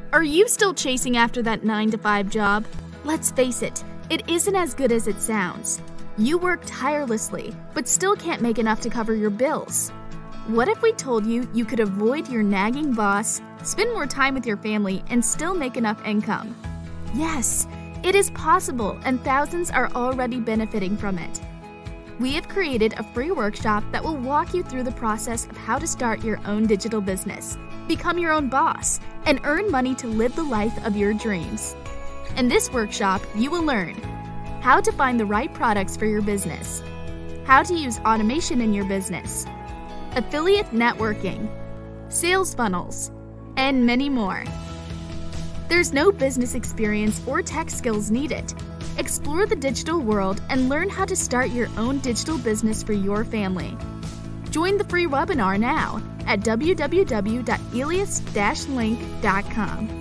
Are you still chasing after that 9-to-5 job? Let's face it, it isn't as good as it sounds. You work tirelessly, but still can't make enough to cover your bills. What if we told you you could avoid your nagging boss, spend more time with your family, and still make enough income? Yes, it is possible, and thousands are already benefiting from it. We have created a free workshop that will walk you through the process of how to start your own digital business, become your own boss, and earn money to live the life of your dreams. In this workshop, you will learn how to find the right products for your business, how to use automation in your business, affiliate networking, sales funnels, and many more. There's no business experience or tech skills needed. Explore the digital world and learn how to start your own digital business for your family. Join the free webinar now at www.elias-link.com.